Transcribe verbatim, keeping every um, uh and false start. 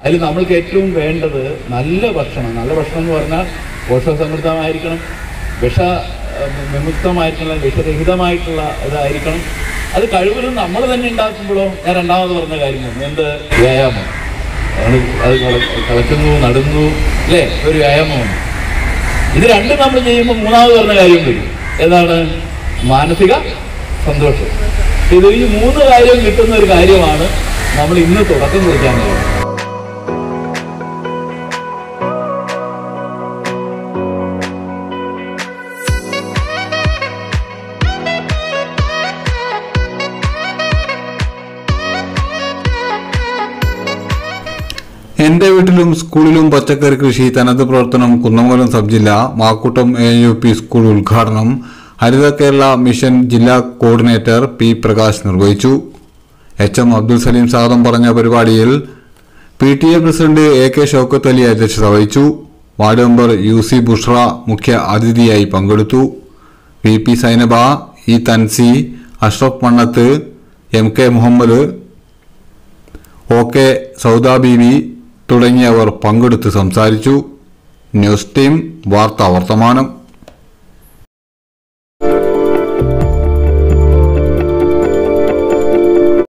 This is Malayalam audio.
അതിൽ നമ്മൾക്ക് ഏറ്റവും വേണ്ടത് നല്ല ഭക്ഷണം. നല്ല ഭക്ഷണം എന്ന് പറഞ്ഞാൽ പോഷകസമൃദ്ധമായിരിക്കണം, വിഷ വിമുക്തമായിട്ടുള്ള വിഷരഹിതമായിട്ടുള്ള ഇതായിരിക്കണം. അത് കഴിവതും നമ്മൾ തന്നെ ഉണ്ടാക്കുമ്പോഴോ ഞാൻ രണ്ടാമത് പറഞ്ഞ കാര്യം വന്നു, എന്ത് വ്യായാമം. അത് കളക്കുന്നു, നടുന്നു, അല്ലേ, ഒരു വ്യായാമമാണ്. ഇത് രണ്ടും നമ്മൾ ചെയ്യുമ്പോൾ മൂന്നാമത് പറഞ്ഞ കാര്യം വരും, ഏതാണ്? മാനസിക സന്തോഷം. ഇത് ഈ മൂന്ന് കാര്യം കിട്ടുന്ന ഒരു കാര്യമാണ് നമ്മൾ ഇന്ന് തുടക്കം കുറിക്കാൻ പോകുന്നത്. എന്റെ വീട്ടിലും സ്കൂളിലും പച്ചക്കറി കൃഷി തനത് പ്രവർത്തനം കുന്നമംഗലം സബ് ജില്ല Makkoottam A U P school ഉദ്ഘാടനം ഹരിത കേരള മിഷൻ ജില്ലാ കോർഡിനേറ്റർ പി പ്രകാശ് നിർവഹിച്ചു. എച്ച് എം അബ്ദുൽ സലീം സ്വാഗതം പറഞ്ഞ പരിപാടിയിൽ P T A president A K Shoukath Ali അധ്യക്ഷത വഹിച്ചു. Ward member U C Bushra മുഖ്യ അതിഥിയായി പങ്കെടുത്തു. V P Sainaba, E Thansi, Ashraf Mannath, M K Muhammad, O K Sauda Beevi തുടങ്ങിയവർ പങ്കെടുത്ത് സംസാരിച്ചു. ന്യൂസ് ടീം വാർത്താ വർത്തമാനം.